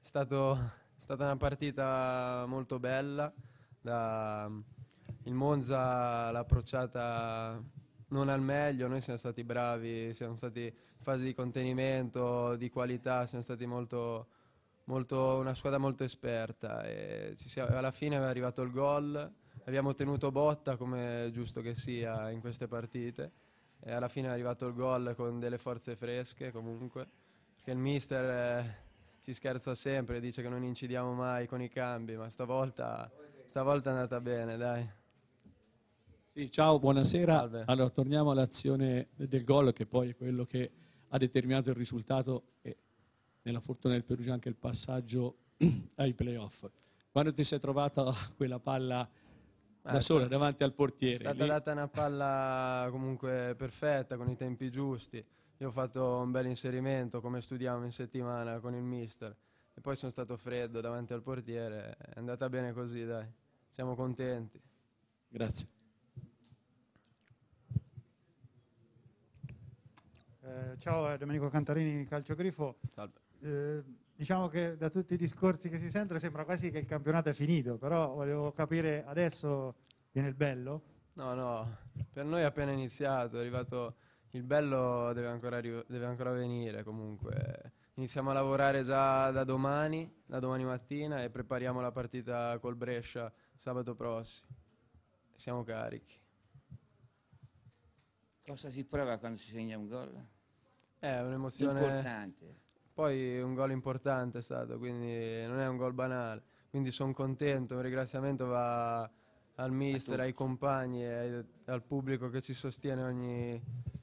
è stata una partita molto bella. Il Monza l'ha approcciata non al meglio, noi siamo stati bravi, siamo stati in fase di contenimento, di qualità, siamo stati una squadra molto esperta e alla fine è arrivato il gol, abbiamo tenuto botta come è giusto che sia in queste partite e alla fine è arrivato il gol con delle forze fresche comunque, perché il mister ci scherza sempre, dice che non incidiamo mai con i cambi, ma stavolta è andata bene, dai. Sì, ciao, buonasera. Salve. Allora, torniamo all'azione del gol, che poi è quello che ha determinato il risultato e nella fortuna del Perugia anche il passaggio ai playoff. Quando ti sei trovata quella palla da sola davanti al È portiere? stata data una palla comunque perfetta, con i tempi giusti. Io ho fatto un bel inserimento, come studiamo in settimana con il mister. E poi sono stato freddo davanti al portiere. È andata bene così, dai. Siamo contenti. Grazie. Ciao, Domenico Cantarini, Calciogrifo. Salve. Diciamo che da tutti i discorsi che si sentono sembra quasi che il campionato è finito, però volevo capire, adesso viene il bello? No, per noi è appena iniziato, è arrivato il bello, deve ancora venire comunque. Iniziamo a lavorare già da domani mattina e prepariamo la partita col Brescia sabato prossimo. Siamo carichi. Cosa si prova quando si segna un gol? È un'emozione Importante. Poi un gol importante è stato, quindi non è un gol banale. Quindi sono contento, un ringraziamento va al mister, ai compagni e al pubblico che ci sostiene